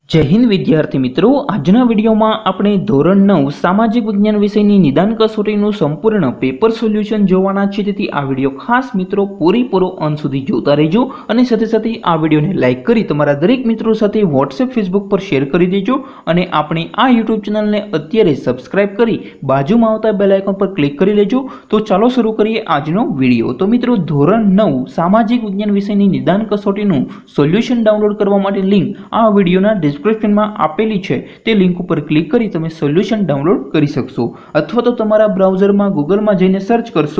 जय हिंद विद्यार्थी मित्रों, आजना विडियो में आपणे धोरण 9 सामाजिक विज्ञान विषयनी निदान कसोटीनुं संपूर्ण पेपर सोल्यूशन जोवाना छे। तेथी आ विडियो खास मित्रों पूरेपूरो अंत सुधी जोता रहेजो अने साथे साथे आ विडियोने लाइक करी तमारा दरेक मित्रों साथे व्हाट्सएप फेसबुक पर शेर करी देजो अने आपणी आ यूट्यूब चेनलने अत्यारे सब्सक्राइब करी बाजुमां आवता बेल आइकन पर क्लिक करी लेजो। तो चालो शुरू करीए आजनो विडियो। तो मित्रों, धोरण 9 सामाजिक विज्ञान विषयनी निदान कसोटीनुं सोल्यूशन डाउनलॉड करवा माटे लिंक आ विडियोना डिस्क्रिप्शन में आपेली है। ते लिंक पर क्लिक करी तमे सोल्यूशन डाउनलॉड करी सकशो अथवा तो तमारा ब्राउजर में गूगल में जईने सर्च करशो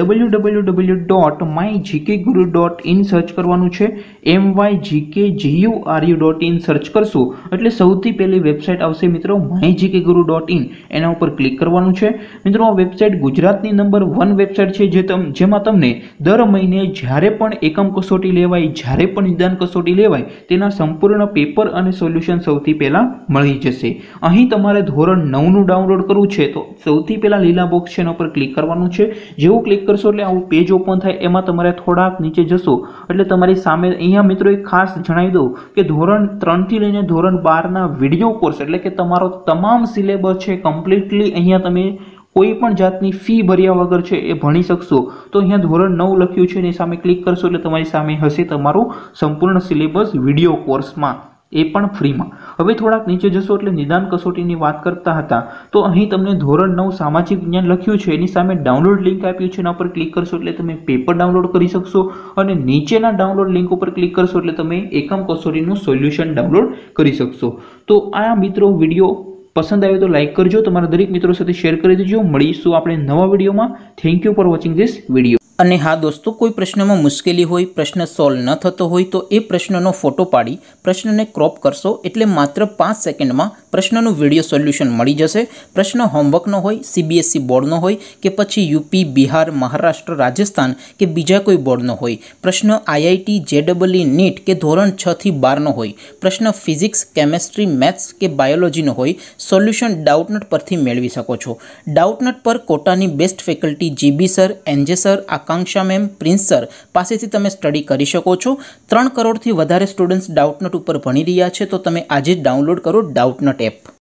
www.mygkguru.in सर्च करवानुं छे। mygkguru.in सर्च करशो एटले सौथी पहली वेबसाइट आवशे मित्रों mygkguru.in। एना उपर क्लिक करवानुं छे। मित्रों, आ वेबसाइट गुजरातनी नंबर 1 वेबसाइट छे जेमां तमने दर महीने ज्यारे पण एकम कसोटी लेवाय, ज्यारे पण निदान कसोटी लेवाय तेना संपूर्ण पेपर अने सोल्यूशन सौथी पहला मळी जशे। અહીં તમારે ધોરણ 9 નું ડાઉનલોડ કરવું છે તો સૌથી પહેલા લીલા બોક્સ છે એના પર ક્લિક કરવાનું છે। જેવું ક્લિક કરશો એટલે આવું પેજ ઓપન થાય। એમાં તમારે થોડાક નીચે જશો એટલે તમારી સામે અહીંયા મિત્રો એક ખાસ જણાવી દઉં કે ધોરણ 3 થી લઈને ધોરણ 12 ના વિડિયો કોર્સ એટલે કે તમારો તમામ સિલેબસ છે કમ્પ્લીટલી અહીંયા તમે कोई पण जातनी फी भर्या वगर छे ए भणी शकशो। तो अहींया धोरण 9 लख्युं छे एनी सामे क्लिक करशो એટલે તમારી સામે હશે તમારું સંપૂર્ણ સિલેબસ વિડિયો કોર્સમાં, ए पण फ्री में। हवे थोड़ाक नीचे जशो એટલે निदान कसोटीनी वात करता हता तो અહીં તમને ધોરણ 9 सामाजिक विज्ञान लख्युं छे एनी सामे डाउनलॉड लिंक आप्युं छे एना पर क्लिक करशो એટલે તમે पेपर डाउनलॉड करी शकशो અને નીચેના डाउनलॉड लिंक पर क्लिक करशो એટલે તમે એકમ कसोटीનું सोल्यूशन डाउनलॉड करी શકશો। तो आ मित्रों विडियो पसंद आयो तो लाइक करजो, तमारा दरेक मित्रों साथे शेर करी देजो। मळीशुं आपणे नवा विडियो में। Thank you for watching this video. અને હા દોસ્તો, કોઈ પ્રશ્નમાં મુશ્કેલી હોય, પ્રશ્ન સોલ્વ ન થતો હોય તો એ પ્રશ્નનો ફોટો પાડી પ્રશ્નને ક્રોપ કરશો એટલે માત્ર 5 સેકન્ડમાં પ્રશ્નનું વિડીયો સોલ્યુશન મળી જશે। પ્રશ્ન હોમવર્કનો હોય, CBSE બોર્ડનો હોય કે પછી યુપી, બિહાર, મહારાષ્ટ્ર, રાજસ્થાન કે બીજા કોઈ બોર્ડનો હોય, પ્રશ્ન IIT-JEE NEET કે ધોરણ 6 થી 12નો હોય, પ્રશ્ન ફિઝિક્સ, કેમેસ્ટ્રી, મેથ્સ કે બાયોલોજીનો હોય, સોલ્યુશન ડાઉટનટ પરથી મેળવી શકો છો। ડાઉટનટ પર કોટાની best faculty GB sir, NJ sir, Akanksha ma'am, Prince sir पासेथी तमे स्टडी करी शको छो। 3 करोड़ थी वधारे स्टूडेंट्स डाउटनट पर भणी रह्या छे तो तमे आजे ज डाउनलॉड करो डाउटनट एप।